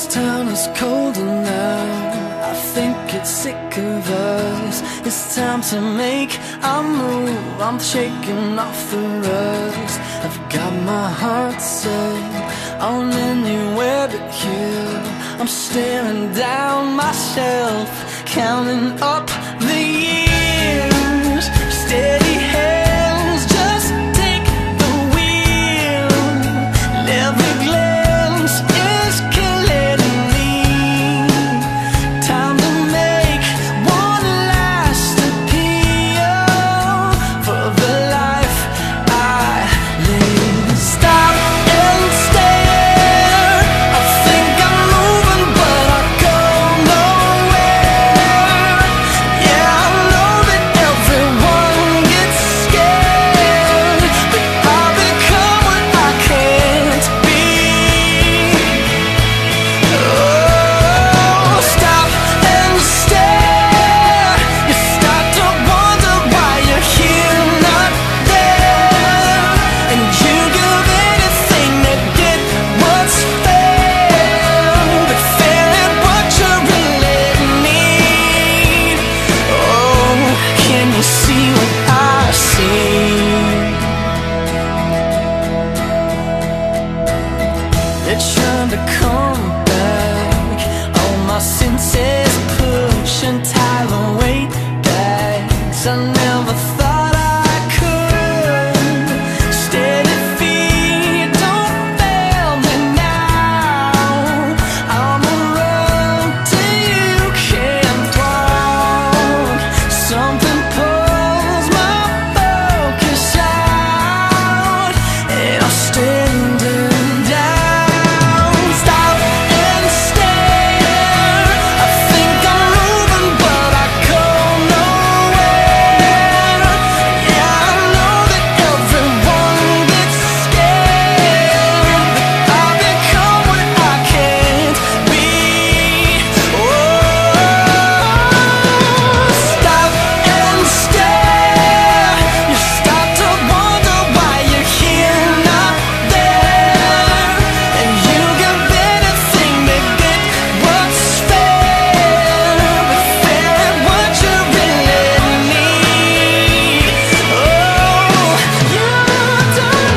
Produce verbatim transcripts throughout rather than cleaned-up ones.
town is colder now. I think it's sick of us. It's time to make a move. I'm shaking off the rust. I've got my heart set on anywhere but here. I'm staring down myself, counting up the years. Steady hands, just take the wheel. Every glance is killing me. Time to make one last appeal for the life I live. Stop and stare. I think I'm moving, but I go nowhere. Yeah, I know that everyone gets scared, but I become what I can't be. Oh, stop and stare. You start to wonder why you're here, not there, and you give anything to get what's fair, but fair ain't what you really need. Oh, can you see what I see? They're trying to come back. All my senses push and tie the weight back. I never thought I could. Steady feet, don't fail me now. I'ma run till you can't walk. Something pulls my focus out, and I'm standing down. Stop and stare. I think I'm moving, but I go nowhere. Yeah, I know that everyone gets scared, but I become what I can't be. Oh, stop and stare. You start to wonder why you're here, not there, and you give anything to get what's fair, but fair ain't what you really need. Oh, you don't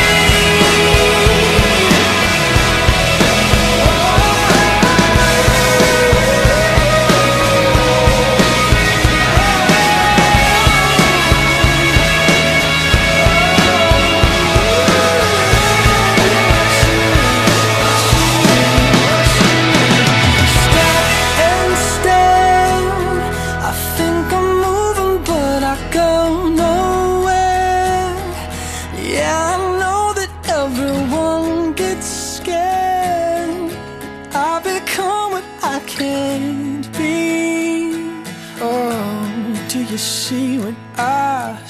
stop and stare. I think I'm moving, but I go nowhere. Yeah, I know that everyone gets scared. I become what I can't be. Oh, do you see what I